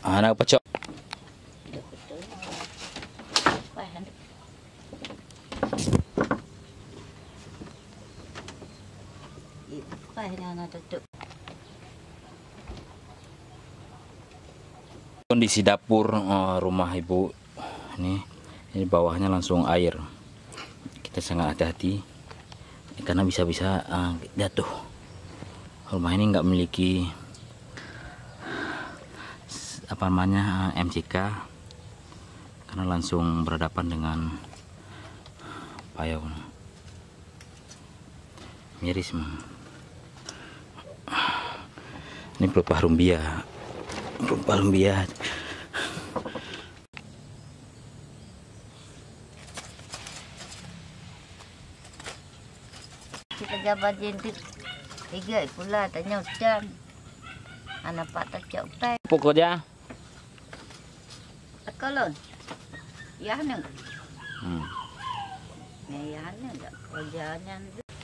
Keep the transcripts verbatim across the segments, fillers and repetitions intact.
Anak pecok. Kondisi dapur uh, rumah ibu ini, ini bawahnya langsung air. Kita sangat hati-hati karena bisa-bisa uh, jatuh. Rumah ini nggak memiliki apa namanya uh, M C K karena langsung berhadapan dengan payau. Miris. Ini pelepah rumbia, pelepah rumbia. Kita jabat jentik tiga pula tanya hujan. Anak pak tak cok. Pokoknya. Kalau ya nih. Hmm. Ya nih enggak kerjanya.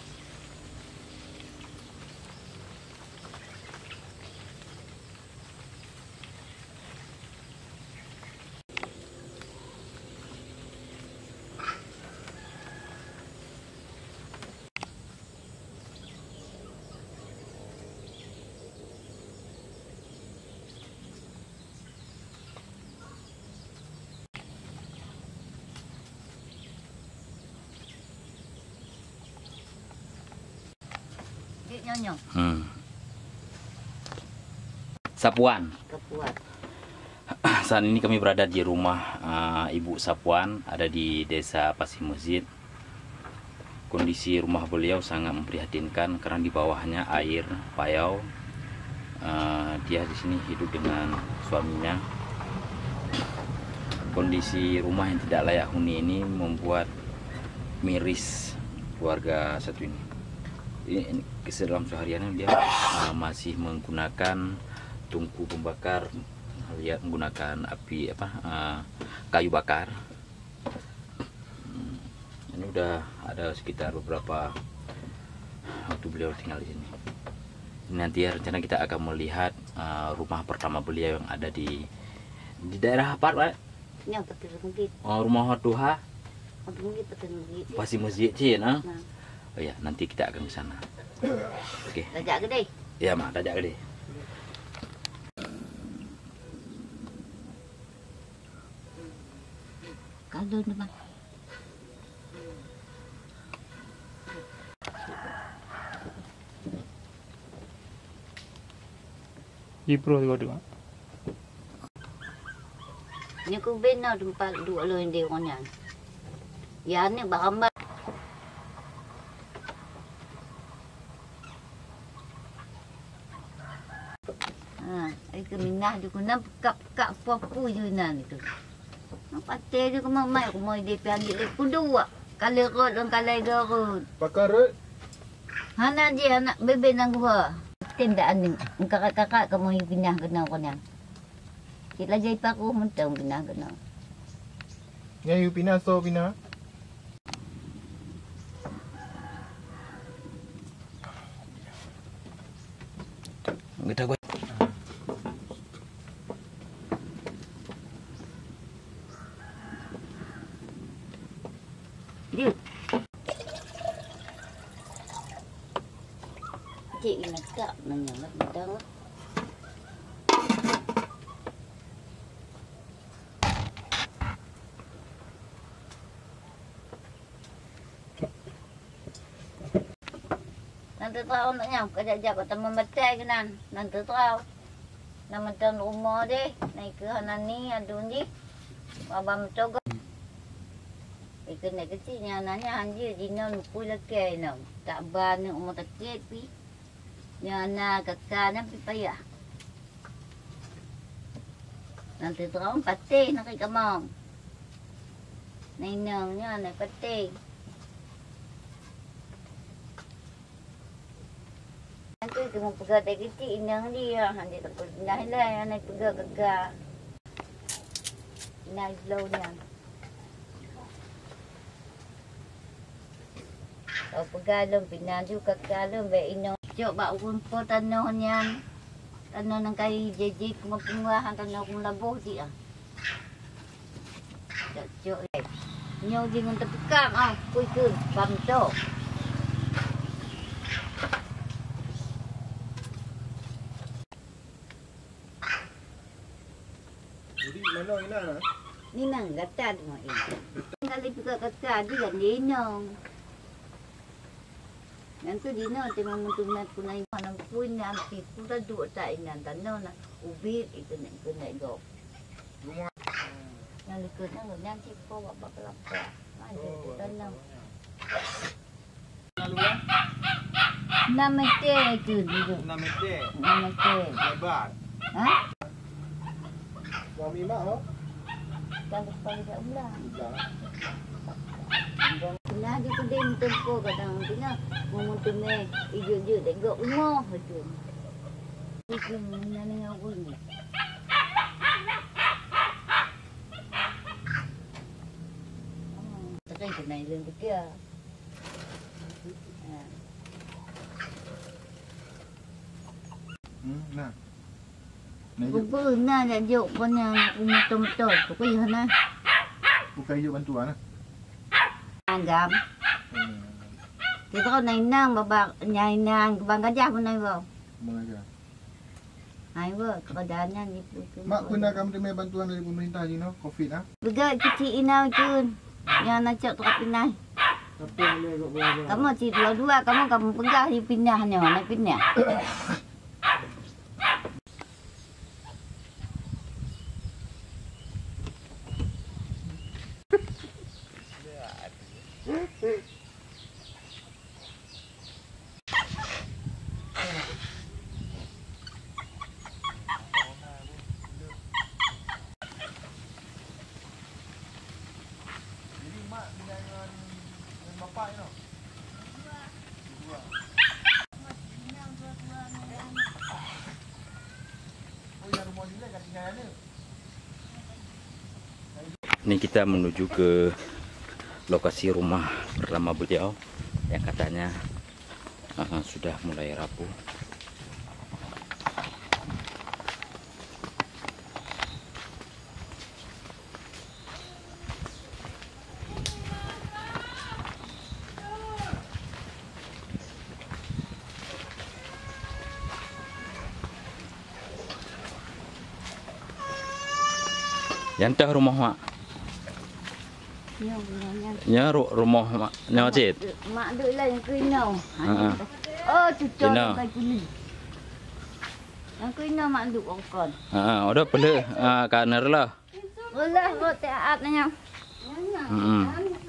Nyonyong. Hmm. Sapuan. Kepuat. Saat ini kami berada di rumah uh, Ibu Sapuan, ada di Desa Pasir Masjid. Kondisi rumah beliau sangat memprihatinkan karena di bawahnya air payau. Uh, dia di sini hidup dengan suaminya. Kondisi rumah yang tidak layak huni ini membuat miris keluarga satu ini. Ini dalam sehariannya dia uh, masih menggunakan tungku pembakar, lihat menggunakan api apa uh, kayu bakar. Hmm, ini udah ada sekitar beberapa waktu beliau tinggal di sini. Nanti ya, rencana kita akan melihat uh, rumah pertama beliau yang ada di di daerah apa, Pak? Oh, rumah Duha. Pasir Masjid sih, nah. Oh ya, nanti kita akan ke sana. Oke. Okay. Dajak gede. Ya, Mak, dajak gede. Kalau teman. Ipro juga dua. Ni ku bena tempat dua lo yang dia orang. Ya ni bahambat. Ke minah dia kena kap-kap apa-apa je nan itu. Nampak teh dia kemau mai aku mau dia pergi dia kedua. Kalau rot dan kalau garut. Pakar rot. Hana je anak bebe nang gua. Tindak aning kakak-kakak kamu pindah kena kena. Kita jai paku mentang pindah kena. Ngai pindah so pindah. Kita gua dia cik nak tak nanya mentang. Nanti tahu naknya kerja jap atau membaca ke nan. Nanti tahu nama tahun rumah deh naik ke hanani adun di abang mencoba. Ikan nak kecilnya nanya anjir jinon pula ke nam tak ban umur tak kepi. Nyana kakaknya pi payah. Nanti tahu pati nak ikan mau. Nainangnya nak pati. Nanti kamu pegang tak kecil inang dia, nanti tak pindah lah, nanti pegang gagah. Pindah slow dia. Kalau pegang lem pindah juga kalau baik inang. Cok bak rumput tanah nian. ano nang kay J J kumapingahan kan ako laboh di ah. Jok eh. Nyo di ngon tepikam ah, kuy kun pam to. Jadi mana ina na? Ni nang gatad mo eh. Kali pika gatad di kan dinong. Nanti dino tema mentunat kunai manang kuin na ampi kuda dua ta inan tano na ubit itu nek kena go. Yang likut na lo yang cipo apa kelapa. Ada tano. Nama te itu dulu. enam meter. Nama te. Lebar. Hah? Suami mak oh. Kalau sekali tak ulang. Dah. Nah di tu dia tempo kadang tengah momentum ni ijo-ijo tengok rumah tu. Itu mana ni aku ni. Tapi kena ilmu dia. Hmm, nah. Nah, Aku pernah dah jok punya momentum-momentum. Aku yang mana? bukan hidup bantuan ah. Anggam. Hmm. Kita kau naik nang babak nyai nang bang gajah pun naik bau. Mengajar. Hai bau keadaannya ni. Mak pernah kamu terima bantuan dari pemerintah ni no, Covid ah. Begat kecil inau cun. Yang nak cak tu pindah. Apa yang dia agak berapa? Kamu si dua-dua kamu kamu pegang di pindahnya, nak pindah. Jadi mak dengan dengan bapak ni no. Dua. Oh yang rumah dia kat tinggal mana? Ini kita menuju ke lokasi rumah pertama beliau yang katanya uh, sudah mulai rapuh. Yang teh rumah mak. Yang punya. Ya ru rumah mak. Nya cit. Mak duk lah yang kena. Ha. Oh cucu Kena. pakai kuli. Yang kena mak duk okon. Ha, ada pele ah kaner lah. Ulah rot taat nya. Hmm.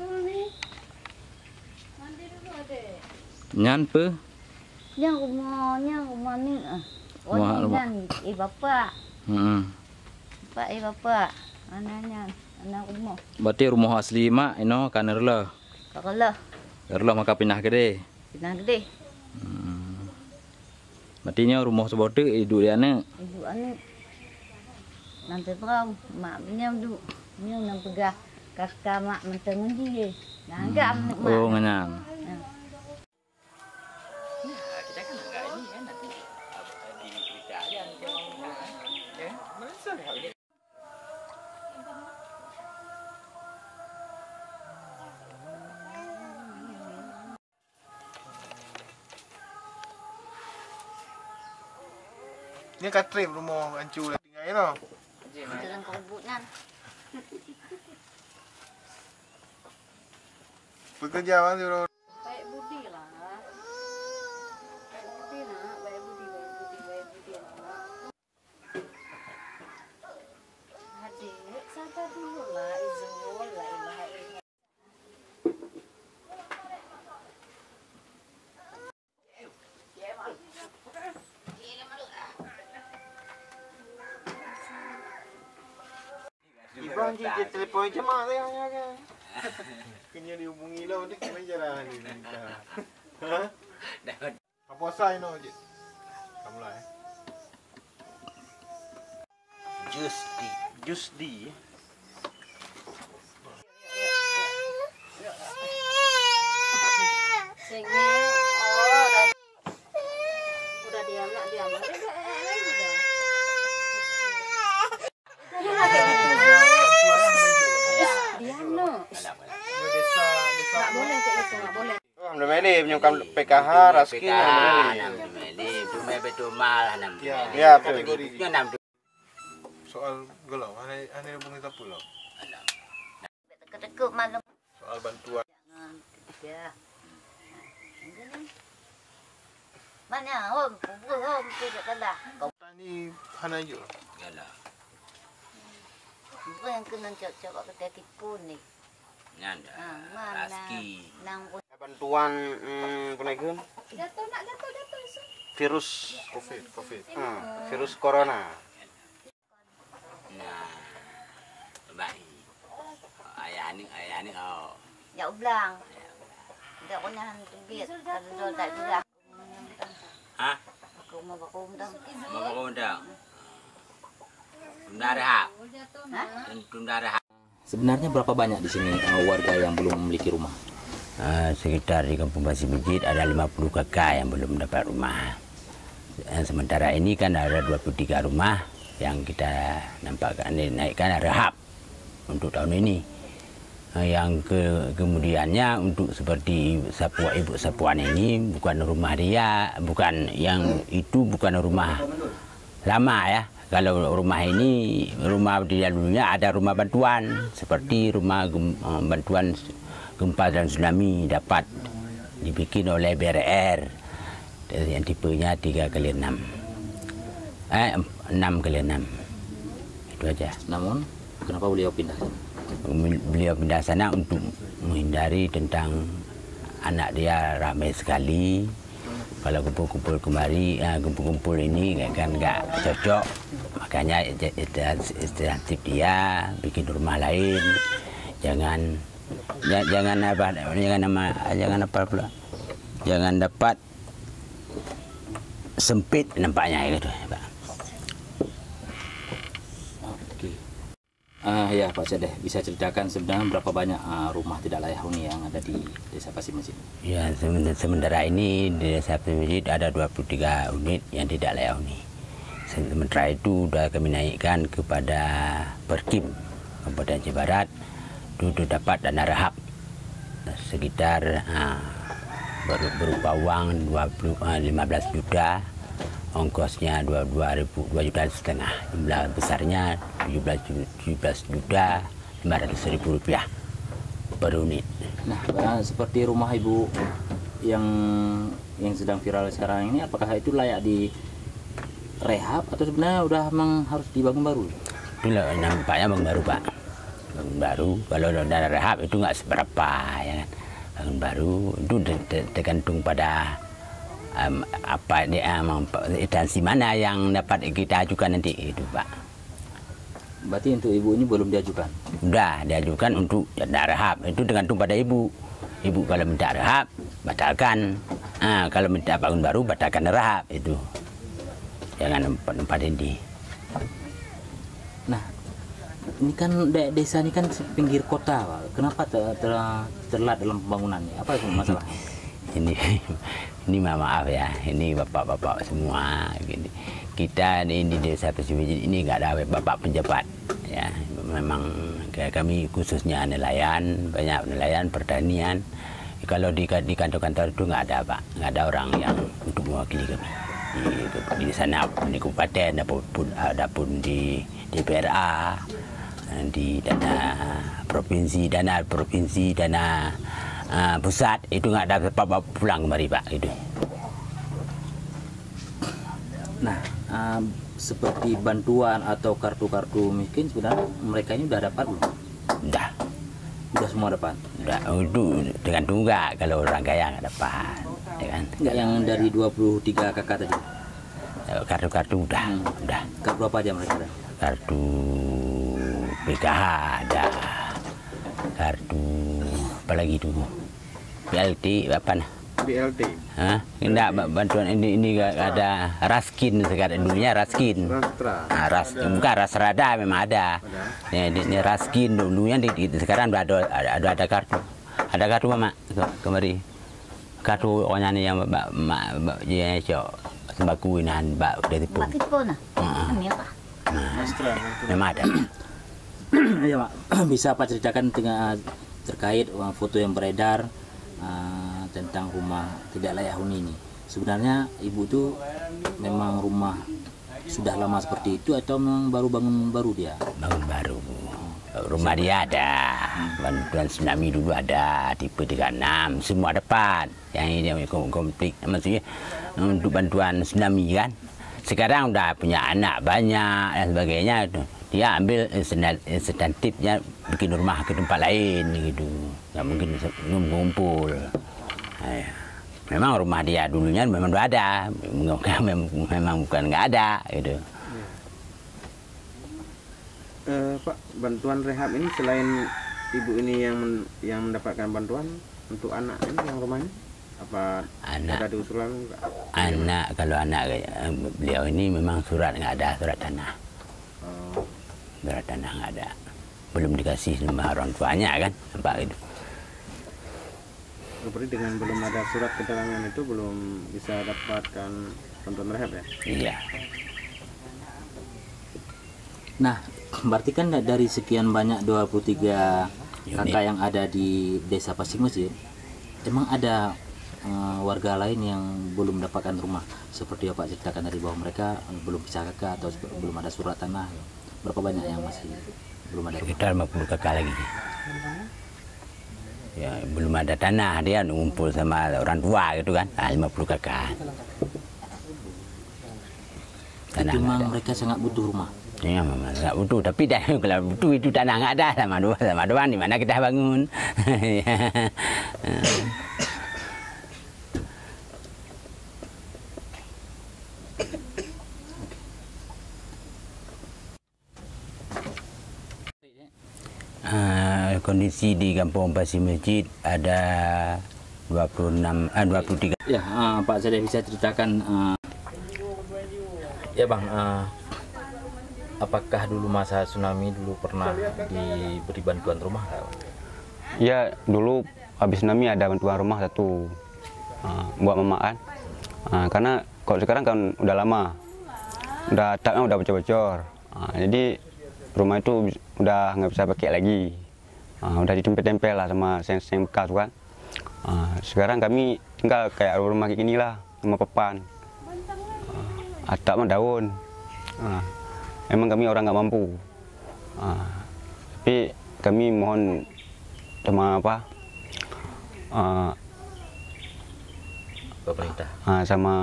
Nyan pe? Yang rumahnya rumah ni ah. Oh Rumah- ni rumah. kan eh bapak. Hmm. Bapak eh bapak. Anaknya anak rumah. Berarti rumah asli mak ino kaner lah. Kalau Karlah maka pindah ke de. pindah gede. Hmm. Berarti nya rumah sebab tu hidup dia ni. Ibu anu nanti tahu mak punya duk ni nang pegah kakak mak menteng dia. Nanggap mak. Oh nganyan. Ya. Kita kan enggak ini kan nanti di berita aja nanti orang ya. Masa ini Ni kat trip rumah hancur dah tinggal ni no. Dalam kebunan. Bekerja mana tu? Baik budi lah. Baik budi nak, baik budi, baik budi, baik budi nak. Adik, sabar dulu lah, Izul, la ilaha illallah. Ibang je je telefon je mak dia kan. Kena dihubungi lah dia kena jarah ni. Ha? Apa sai no je? Kamu lah eh. Jusdi, Jusdi. Sengeng, oh, dah, udah diam nak diam, ada lagi dah. menyukan P K H, Raskin, Meli, Dumai betul mal, enam. Ya, kategori. Enam. Soal gelau, ane ane hubungi tak pulau. Tekuk malam. Soal bantuan. Ya. Mana om, om, om, tidak kalah. Kau Tani hana jo. Galah. bukan yang kena cocok ke tipu nih. Nyanda. Ah, mana? Raski. Nang Bantuan hmm, penegun jatuh nak jatuh jatuh isu. virus COVID, COVID. Hmm, virus corona. Nah. Baik. Ayah ni, ayah ni oh. Ya ulang. Tidak punya hantu biar kalau tak ulang. Hah? Aku mau berkundang. Mau kau undang? Tunda rehat. Hah? Tunda rehat. Sebenarnya berapa banyak di sini uh, warga yang belum memiliki rumah? Uh, sekitar di Kampung Pasir Bejit ada lima puluh kakak yang belum dapat rumah. Uh, sementara ini kan ada dua puluh tiga rumah yang kita nampakkan naikkan rehab untuk tahun ini. Uh, yang ke kemudiannya untuk seperti Sapua Ibu Sapuan ini bukan rumah dia, bukan yang itu bukan rumah lama ya. Kalau rumah ini, rumah di dulunya ada rumah bantuan seperti rumah uh, bantuan gempa dan tsunami dapat dibikin oleh B R R yang tipenya tiga kali enam, eh enam kali enam, itu aja. Namun kenapa beliau pindah? Beliau pindah sana untuk menghindari tentang anak dia ramai sekali. Kalau kumpul-kumpul kemari, kumpul-kumpul ini kan nggak cocok, makanya istirahat dia bikin rumah lain, jangan jangan apa jangan nama jangan apa pula jangan dapat sempit nampaknya gitu Pak. Oke. Uh, ya Pak Sedeh, bisa ceritakan sebenarnya berapa banyak uh, rumah tidak layak huni yang ada di Desa Pasir Bejit? Ya sementara ini di Desa Pasir Bejit ada dua puluh tiga unit yang tidak layak huni. Sementara itu sudah kami naikkan kepada Perkim Kabupaten Aceh Barat. Itu dapat dana rehab sekitar uh, berupa uang lima belas juta, ongkosnya dua juta setengah, jumlah besarnya tujuh belas juta lima ratus ribu rupiah per unit. Nah, uh, seperti rumah ibu yang yang sedang viral sekarang ini, apakah itu layak di rehab atau sebenarnya udah memang harus dibangun baru? Itu nampaknya bangun baru Pak. Bangun baru, kalau dana rehab itu nggak seberapa ya kan. Bangun baru itu tergantung pada um, apa dia um, instansi mana yang dapat kita ajukan nanti itu Pak. Berarti untuk ibu ini belum diajukan? Sudah diajukan untuk dana rehab, itu tergantung pada ibu. Ibu kalau minta rehab batalkan, nah, kalau minta bangun baru batalkan rehab itu. Jangan tempat ini. Nah, ini kan desa ini kan pinggir kota, Pak. Kenapa ter, ter, terlambat dalam pembangunannya? Apa itu masalah? Ini, ini maaf ya, ini bapak-bapak semua. Gini. Kita di, di Desa Pasir Bejit ini nggak ada bapak penjabat, ya. Memang kami khususnya nelayan, banyak nelayan, pertanian. Kalau di, di kantor-kantor itu nggak ada Pak, nggak ada orang yang untuk mewakili kami. Di, di sana di kabupaten ataupun adapun di D P R A, di dana provinsi, dana provinsi, dana uh, pusat itu nggak ada apa-apa pulang kemari Pak itu. Nah, um, seperti bantuan atau kartu-kartu miskin sebenarnya mereka ini udah dapat belum? Udah, udah semua dapat. Udah, itu tergantung nggak kalau orang kaya nggak dapat. Ya kan? Enggak, yang dari dua puluh tiga kakak tadi? Kartu-kartu udah, hmm. udah. Kartu apa aja mereka ada? Kartu P K H ada, kartu apa lagi itu? B L T apa nah? B L T. Hah? Enggak, bantuan ini ini ada Raskin sekarang dulunya Raskin. Rastra. Nah, ras, bukan Rasrada memang ada. Ini, ini Raskin dulunya di, di, sekarang ada ada ada kartu. Ada kartu Mama kemari. Kartu orang yang mak mak mak dia cok sembako nan bak udah tipu. Mak tipu nah. Ini apa? Memang ada. Ya Pak, bisa Pak ceritakan dengan terkait foto yang beredar uh, tentang rumah tidak layak huni ini. Sebenarnya ibu tuh memang rumah sudah lama seperti itu atau memang baru bangun baru dia? Bangun baru. Rumah dia ada, bantuan tsunami dulu ada, tipe tiga enam, semua dapat. Yang ini yang komplit, maksudnya untuk bantuan tsunami kan. Sekarang udah punya anak banyak dan sebagainya. Dia ambil insentifnya bikin rumah ke tempat lain gitu. Ya mungkin ngumpul. Memang rumah dia dulunya memang udah ada, memang bukan nggak ada gitu. Uh, Pak, bantuan rehab ini selain ibu ini yang men yang mendapatkan bantuan untuk anak ini yang rumahnya apa anak, ada diusulan enggak? Anak kalau anak beliau ini memang surat nggak ada, surat tanah. Oh. Surat tanah nggak ada, belum dikasih sama orang tuanya kan, nampak gitu. Berarti dengan belum ada surat keterangan itu belum bisa dapatkan bantuan rehab ya? Iya. Nah, berarti kan dari sekian banyak dua puluh tiga kakak yang ada di Desa Pasir Mesir, emang ada uh, warga lain yang belum mendapatkan rumah seperti Bapak ceritakan tadi bahwa mereka belum bisa kakak atau belum ada surat tanah. Berapa banyak yang masih belum ada? Sekitar lima puluh kakak lagi. Ya, belum ada tanah, dia ngumpul sama orang tua gitu kan. Nah, lima puluh kakak. Tanah memang mereka sangat butuh rumah. Ya, memang nggak butuh, tapi dah, kalau butuh itu tanah nggak ada, sama dua, sama doang di mana kita bangun. uh, kondisi di Kampung Pasir Mesir ada dua puluh enam, ah, dua puluh tiga. Ya, uh, Pak saya bisa ceritakan. Uh, ya Bang. Uh, Apakah dulu masa tsunami dulu pernah diberi bantuan rumah? Ya, dulu habis tsunami ada bantuan rumah satu uh, buat mama kan. Uh, karena kalau sekarang kan udah lama, udah atapnya udah bocor-bocor. Uh, jadi rumah itu udah nggak bisa pakai lagi. Uh, udah ditempel-tempel lah sama seng-seng bekas kan. Uh, sekarang kami tinggal kayak rumah kayak gini lah, rumah papan. Uh, atapnya daun. Uh, Emang kami orang nggak mampu, uh, tapi kami mohon sama apa, uh, pemerintah, uh, sama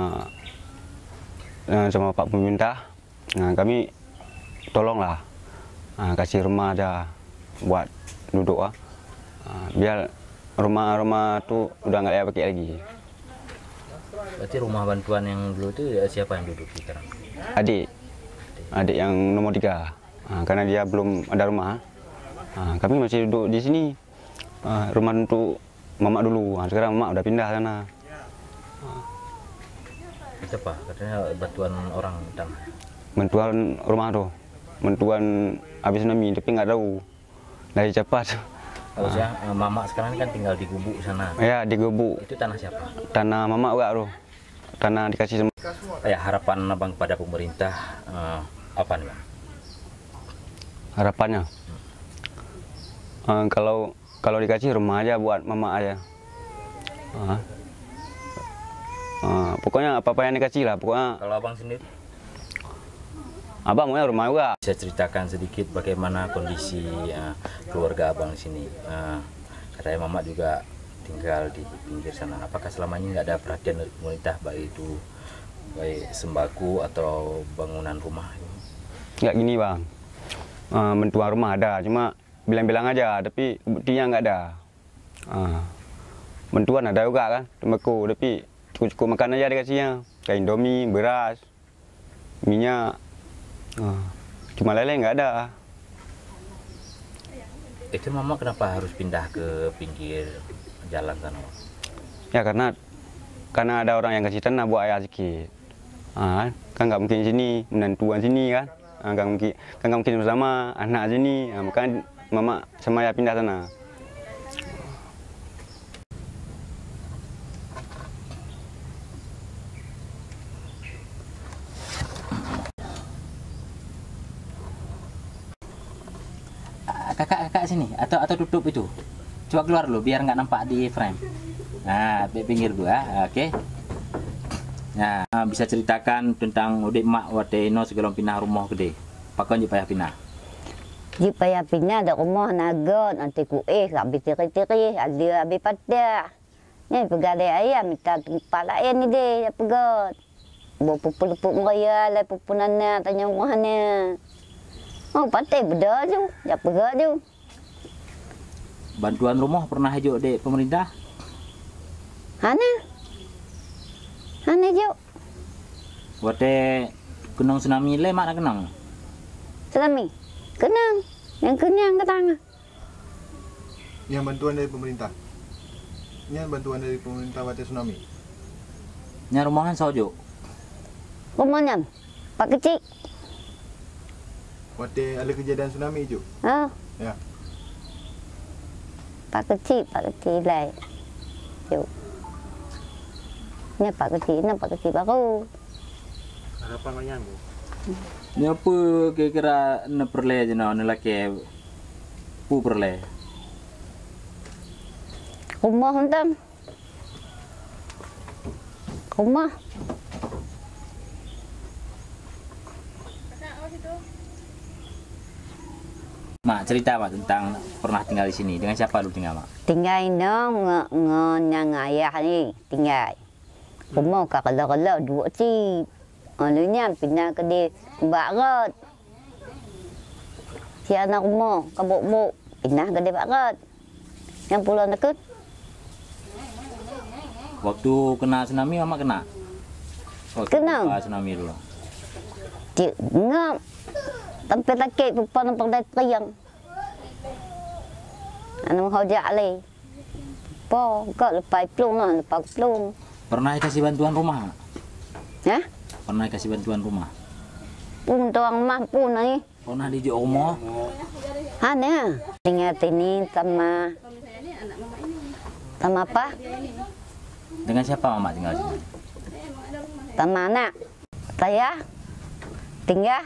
uh, sama Pak Pemerintah, nah, kami tolonglah uh, kasih rumah aja buat duduk, uh, biar rumah-rumah tuh udah nggak layak pakai lagi. Berarti rumah bantuan yang dulu itu siapa yang duduk sekarang? Adik. Adik yang nomor tiga, uh, karena dia belum ada rumah. Uh, kami masih duduk di sini, uh, rumah untuk mama dulu. Uh, sekarang mama udah pindah sana. Uh. Itu apa? Katanya bantuan orang tanah. Bantuan rumah tuh, bantuan habis tsunami, tapi nggak tahu dari cepat. Kalau saya, uh, mama sekarang kan tinggal di Gubuk sana. Ya, di Gubuk. Itu tanah siapa? Tanah mama juga tuh, tanah dikasih sama. Ya, harapan abang kepada pemerintah. Uh, Apa nih Bang? Harapannya, uh, kalau kalau dikasih rumah aja buat mama aja. Uh, uh, pokoknya apa-apa yang dikasih lah. Pokoknya. Kalau abang sendiri? Abang maunya rumah juga. Bisa ceritakan sedikit bagaimana kondisi uh, keluarga abang di sini. Uh, katanya mama juga tinggal di pinggir sana. Apakah selama ini nggak ada perhatian dari pemerintah baik itu baik sembako atau bangunan rumah? Nggak gini bang, uh, bantuan rumah ada, cuma bilang-bilang aja, tapi buktinya nggak ada. Uh, bantuan ada juga kan, sembako, tapi cukup-cukup makan aja dikasihnya, kayak indomie, beras, minyak, uh, cuma lele nggak ada. Itu mama kenapa harus pindah ke pinggir jalan sana? Ya karena karena ada orang yang kasih tanah buat ayah sedikit. Uh, kan nggak mungkin sini, menantuan sini kan. Nggak mungkin, kan nggak mungkin bersama anak sini, nah, makanya mama sama ayah pindah sana. Kakak-kakak sini atau atau tutup itu, coba keluar dulu biar nggak nampak di frame. Nah, di pinggir gua, oke. Nah, bisa ceritakan tentang udik mak wateno sebelum pindah rumah gede. Pakon je payah pindah. Di payah pindah ada rumah nagot nanti ku eh habis tiri-tiri ada habis pada. Ni pegadai ayam minta tempat lain ni deh ya pegat. Bawa pupu-pupu meraya lah pupu nana tanya rumahnya. Oh patah beda tu, ya pegat tu. Bantuan rumah pernah ajuk dek pemerintah? Hana? Hana juk? Wate kenang tsunami le mak nak kenang. Tsunami? Kenang. Yang kenang ke tangan. Yang bantuan dari pemerintah. Ini bantuan dari pemerintah wate tsunami. Nya rumahan sajo. Rumahnya? Pak kecil. Wate ada kejadian tsunami je. Ha? Ya. Pak kecil, Pak kecil lah. Juk. Ni Pak kecil, ni Pak kecil baru. Harapan kau nyamuk. Ni apa kira-kira ne perle je na ne laki pu perle. Rumah hentam. Rumah. Mak cerita mak tentang pernah tinggal di sini. Dengan siapa lu tinggal mak? Tinggal no nge nge ayah ni tinggal. Rumah kat kalau-kalau dua cip. Alunya pindah ke di barat. Si anak rumah kabuk-buk pindah ke di barat. Yang pulau dekat. Waktu kena tsunami mak kena? Waktu Kena. Pas tsunami dulu. Cik ngap. Sampai sakit pupan nampak dah teriang. Anak hojak le. Po, kau lepas pelung lah, lepas pelung. Pernah kasih bantuan rumah? Ya? Pernah kasih bantuan rumah? Pun tuang mah pun ni. Pernah di rumah? Hana. Tinggal sini sama sama apa? Dengan siapa mak tinggal sini? Sama anak. Saya tinggal.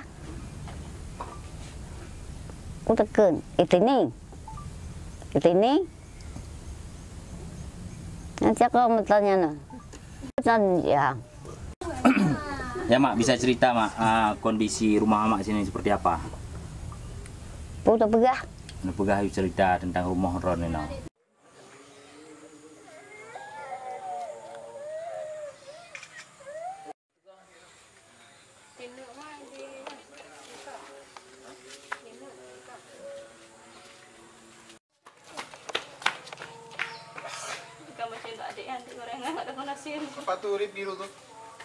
Aku tekan. Itu ni. Itu ni. Nanti aku bertanya no. Ya. Ya mak bisa cerita mak uh, kondisi rumah mak sini seperti apa? Putar pegah. Nak pegah cerita tentang rumah Ron ini. Apa tu rip biru tu?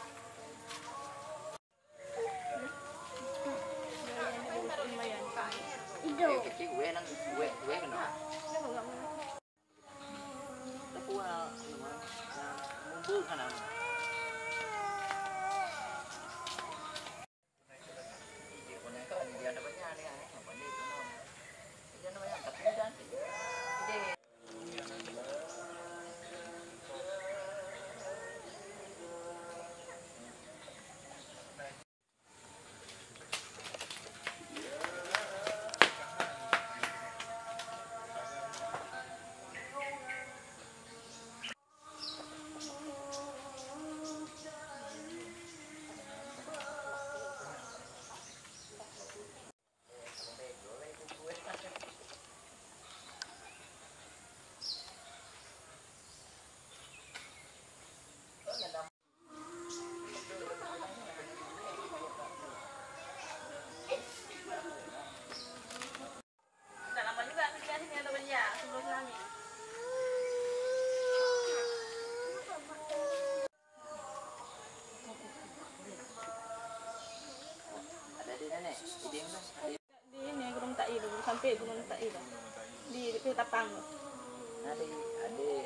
Di ini Gunung Tak Ilu, sampai Gunung Tak Ilu. Di di Tapang. Nanti adik.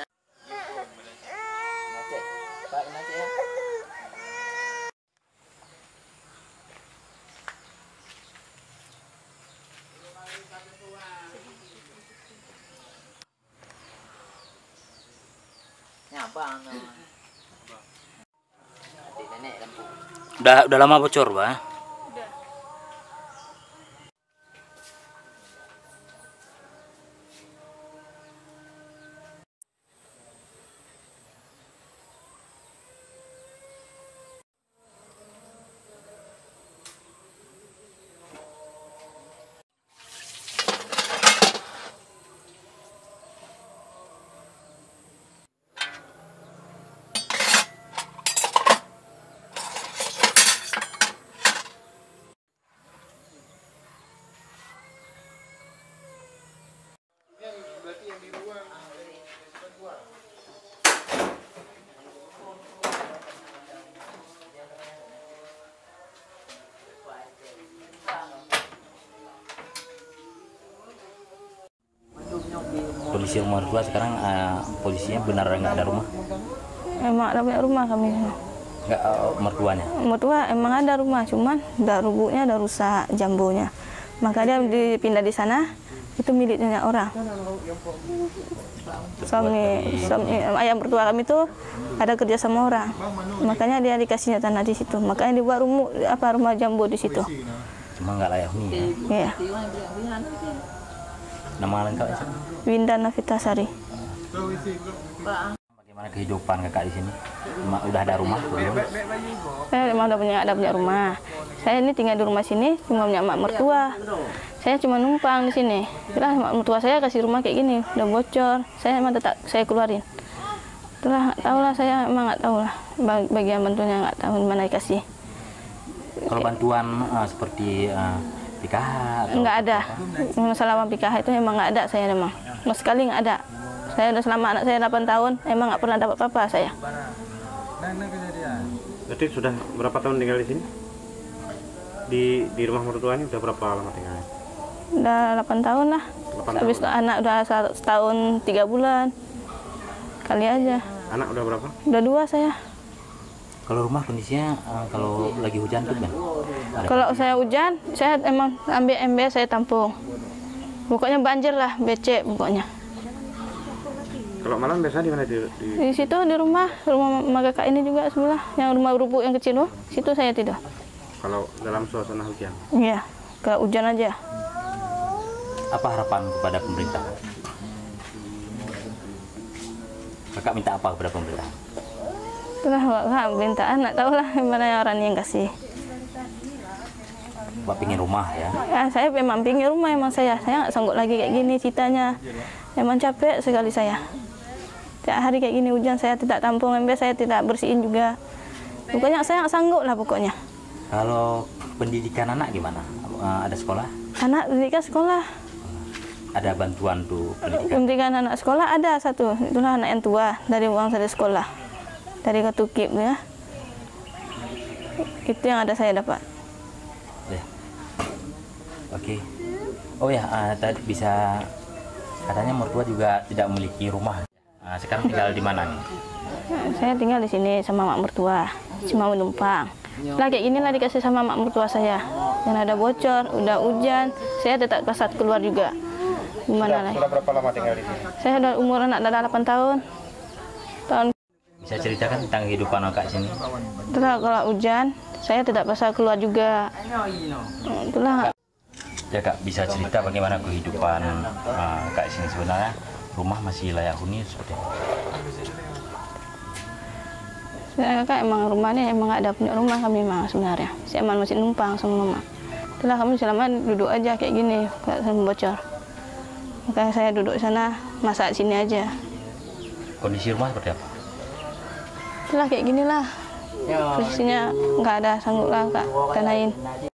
Nanti, Pak nanti ya. Nyabang. Adik nenek lampu. Udah udah lama bocor, Pak. Udah. kondisi rumah tua sekarang, uh, posisinya benar nggak ada rumah? Emang ada punya rumah kami. Nggak, uh, mertuanya? Mertua emang ada rumah, cuman udah rubuhnya, udah rusak jambonya. Maka dia dipindah di sana, itu miliknya orang. Suami, suami ayah mertua kami itu ada kerja sama orang, makanya dia dikasihnya tanah di situ. Makanya dibuat rumah apa rumah jambo di situ. Cuma nggak layak huni ya? Iya. Nama lengkapnya siapa? Winda Nafitasari. Bagaimana kehidupan kakak di sini? Udah ada rumah belum? Saya memang udah punya ada punya rumah. Saya ini tinggal di rumah sini cuma punya mak mertua. Saya cuma numpang di sini. Itulah mak mertua saya kasih rumah kayak gini, udah bocor. Saya emang tetap saya keluarin. Itulah nggak tahu lah, saya emang nggak tahu lah bagian bantuannya, nggak tahu mana dikasih. Kalau bantuan uh, seperti uh, P K H? Nggak ada. Masalah P K H itu emang nggak ada saya emang. Mas sekali nggak ada. Saya udah selama anak saya delapan tahun, emang nggak pernah dapat apa-apa saya. Berarti sudah berapa tahun tinggal di sini? Di di rumah mertuanya udah berapa lama tinggalnya? Udah delapan tahun lah. Habis itu anak udah setahun tiga bulan. Kali aja. Anak udah berapa? Udah dua saya. Kalau rumah kondisinya uh, kalau lagi hujan tuh kan? Kalau saya hujan, saya emang ambil ember saya tampung. Pokoknya banjir lah, becek pokoknya. Kalau malam biasanya di mana? Di, di... di situ di rumah, rumah mama kakak ini juga sebelah, yang rumah rubuh yang kecil loh, situ saya tidur. Kalau dalam suasana hujan? Iya, kalau hujan aja. Apa harapan kepada pemerintah? Kakak minta apa kepada pemerintah? Itulah kakak pemerintahan, nggak tahu lah gimana orang yang kasih. Bapak pingin rumah ya? Ya, saya memang pingin rumah emang saya. Saya nggak sanggup lagi kayak gini ceritanya. Emang capek sekali saya. Tiap hari kayak gini hujan, saya tidak tampung ember, saya tidak bersihin juga. Pokoknya saya nggak sanggup lah pokoknya. Kalau pendidikan anak gimana? Uh, ada sekolah? Anak pendidikan sekolah. Ada bantuan tuh pendidikan? Pendidikan anak sekolah ada satu. Itulah anak yang tua dari uang dari sekolah. Dari Ketukip ya. Itu yang ada saya dapat. Ya. Oke. Oh ya, uh, tadi bisa katanya mertua juga tidak memiliki rumah. Uh, sekarang tinggal di mana nih? Saya tinggal di sini sama mak mertua, cuma menumpang. Lah kayak gini lah dikasih sama mak mertua saya. Yang ada bocor, udah hujan, saya tetap kasat keluar juga. Gimana lah? Sudah berapa lama tinggal di sini? Saya udah umur anak udah delapan tahun. Tahun. Bisa ceritakan tentang kehidupan kakak sini? Itulah kalau hujan, saya tidak bisa keluar juga. Itulah. Ya kak, bisa cerita bagaimana kehidupan uh, kak sini sebenarnya? Rumah masih layak huni seperti apa? Saya kakak emang rumahnya emang nggak ada punya rumah kami memang sebenarnya. Saya emang masih numpang sama mama. Itulah kami selama duduk aja kayak gini, nggak sampai bocor. Makanya saya duduk di sana, masak sini aja. Kondisi rumah seperti apa? Itulah kayak gini lah. Posisinya nggak ada sanggup lah kak tanahin.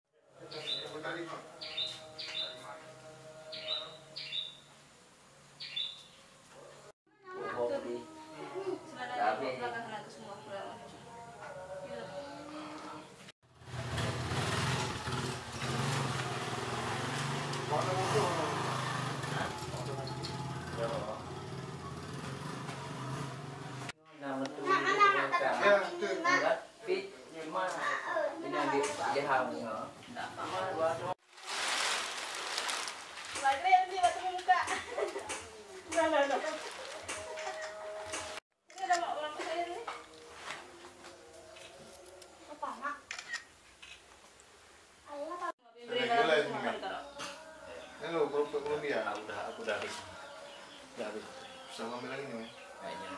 Halo, belum belum ya? Udah, aku udah habis. Udah habis. Sama bilang ini, Mas. Kayaknya.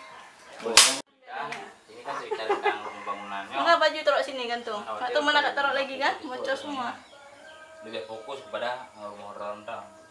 Ini kan cerita tentang pembangunannya. Enggak baju taruh sini gantung. Atau mana tak taruh lagi kan? Bocor semua. Lebih fokus kepada rumah orang.